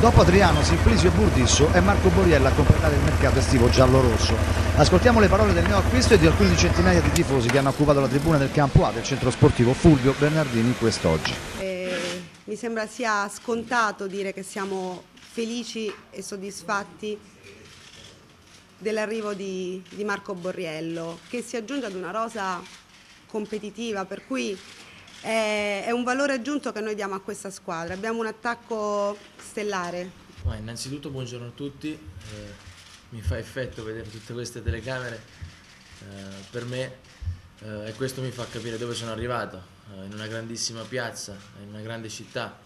Dopo Adriano, Simplicio e Burdisso è Marco Borriello a completare il mercato estivo giallo-rosso. Ascoltiamo le parole del neoacquisto e di alcuni centinaia di tifosi che hanno occupato la tribuna del campo A del centro sportivo Fulvio Bernardini quest'oggi. Mi sembra sia scontato dire che siamo felici e soddisfatti dell'arrivo di Marco Borriello, che si aggiunge ad una rosa competitiva, per cui è un valore aggiunto che noi diamo a questa squadra. Abbiamo un attacco stellare. Innanzitutto buongiorno a tutti, mi fa effetto vedere tutte queste telecamere per me e questo mi fa capire dove sono arrivato, in una grandissima piazza, in una grande città.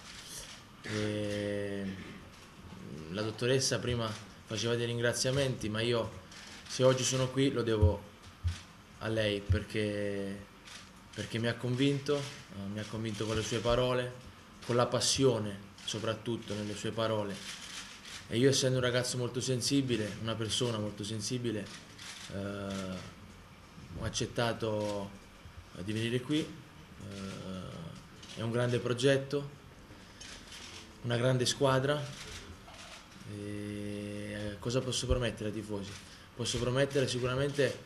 La dottoressa prima faceva dei ringraziamenti, ma io se oggi sono qui lo devo a lei perché mi ha convinto con le sue parole, con la passione soprattutto nelle sue parole. E io, essendo un ragazzo molto sensibile, una persona molto sensibile, ho accettato di venire qui. È un grande progetto, una grande squadra. E cosa posso promettere ai tifosi? Posso promettere sicuramente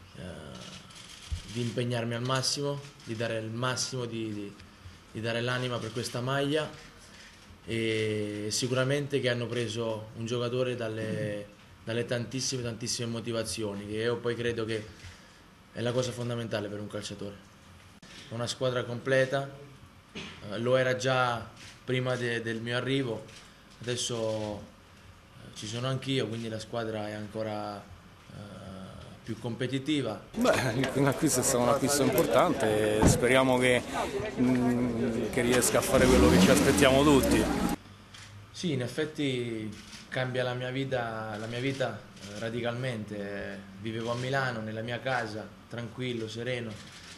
di impegnarmi al massimo, di dare il massimo, di dare l'anima per questa maglia, e sicuramente che hanno preso un giocatore dalle tantissime motivazioni, che io poi credo che è la cosa fondamentale per un calciatore. Una squadra completa, lo era già prima del mio arrivo, adesso ci sono anch'io, quindi la squadra è ancora più competitiva. L'acquisto è stato un acquisto importante e speriamo che riesca a fare quello che ci aspettiamo tutti. Sì, in effetti cambia la mia vita radicalmente. Vivevo a Milano, nella mia casa, tranquillo, sereno.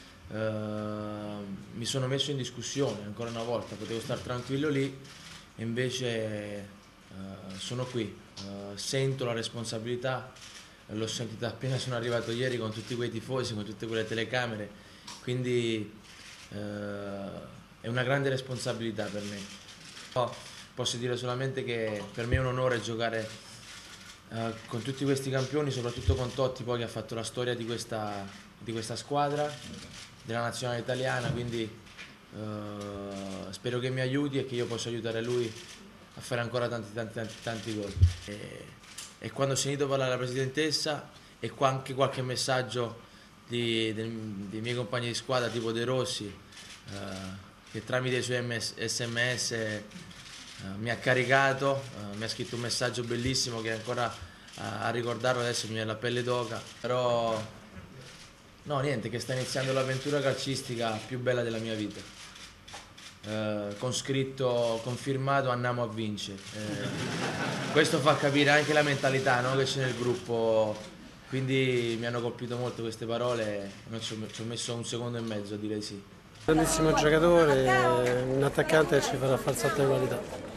Mi sono messo in discussione ancora una volta, potevo stare tranquillo lì e invece sono qui, sento la responsabilità. L'ho sentita appena sono arrivato ieri con tutti quei tifosi, con tutte quelle telecamere, quindi è una grande responsabilità per me. Posso dire solamente che per me è un onore giocare con tutti questi campioni, soprattutto con Totti, poi che ha fatto la storia di questa squadra, della nazionale italiana, quindi spero che mi aiuti e che io possa aiutare lui a fare ancora tanti gol. E quando ho sentito parlare la presidentessa e anche qualche messaggio dei miei compagni di squadra tipo De Rossi, che tramite i suoi SMS mi ha caricato, mi ha scritto un messaggio bellissimo che ancora a ricordarlo adesso mi viene la pelle d'oca. Però no, niente, che sta iniziando l'avventura calcistica più bella della mia vita. Con scritto confermato andiamo a vincere, questo fa capire anche la mentalità, no, che c'è nel gruppo, quindi mi hanno colpito molto queste parole, non ci ho messo un secondo e mezzo a dire sì. Grandissimo giocatore, un attaccante che ci farà far salto di qualità.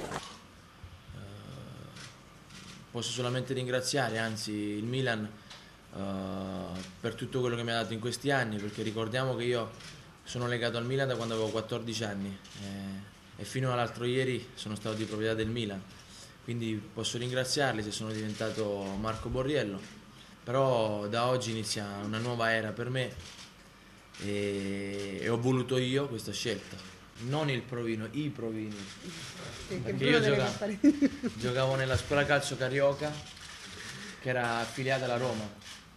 Posso solamente ringraziare, anzi, il Milan per tutto quello che mi ha dato in questi anni, perché ricordiamo che io sono legato al Milan da quando avevo 14 anni e fino all'altro ieri sono stato di proprietà del Milan, quindi posso ringraziarli se sono diventato Marco Borriello, però da oggi inizia una nuova era per me e ho voluto io questa scelta, non il provino, i provini, perché io giocavo nella scuola calcio Carioca che era affiliata alla Roma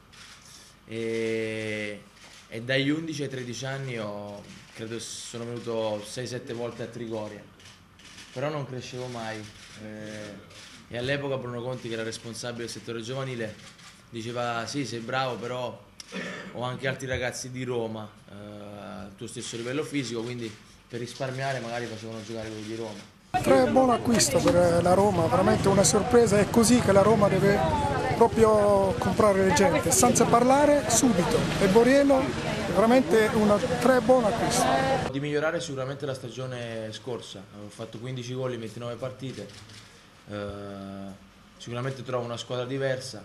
e dagli 11 ai 13 anni credo sono venuto 6-7 volte a Trigoria, però non crescevo mai e all'epoca Bruno Conti, che era responsabile del settore giovanile, diceva sì, sei bravo, però ho anche altri ragazzi di Roma al tuo stesso livello fisico, quindi per risparmiare magari facevano giocare quelli di Roma. Buon acquisto per la Roma, veramente una sorpresa, è così che la Roma deve proprio comprare le gente, senza parlare subito, e Borriello è veramente un buon acquisto. Di migliorare sicuramente la stagione scorsa, ho fatto 15 gol in 29 partite, sicuramente trovo una squadra diversa,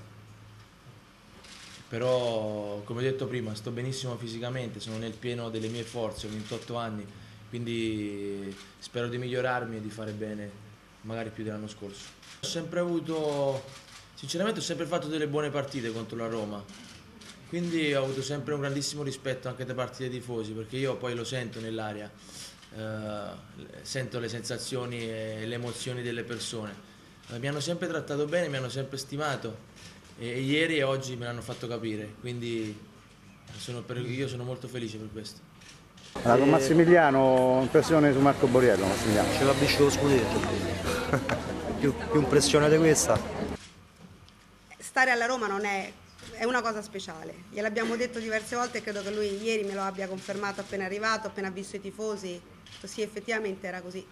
però come ho detto prima sto benissimo fisicamente, sono nel pieno delle mie forze, ho 28 anni, quindi spero di migliorarmi e di fare bene magari più dell'anno scorso. Ho sempre avuto, sinceramente ho sempre fatto delle buone partite contro la Roma, quindi ho avuto sempre un grandissimo rispetto anche da parte dei tifosi, perché io poi lo sento nell'aria, sento le sensazioni e le emozioni delle persone. Mi hanno sempre trattato bene, mi hanno sempre stimato e ieri e oggi me l'hanno fatto capire, quindi io sono molto felice per questo. Allora, con Massimiliano, impressione su Marco Borriello, Massimiliano? Ce l'ha vinto lo scudetto. più impressione di questa. Stare alla Roma non è una cosa speciale, gliel'abbiamo detto diverse volte e credo che lui ieri me lo abbia confermato appena arrivato, appena visto i tifosi, sì, effettivamente era così.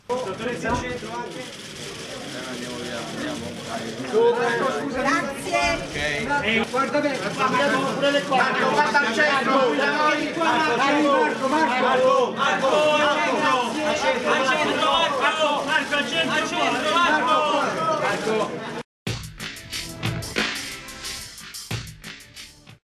Grazie. Guarda bene, abbiamo pure le cose. Guarda al centro. Marco, al centro.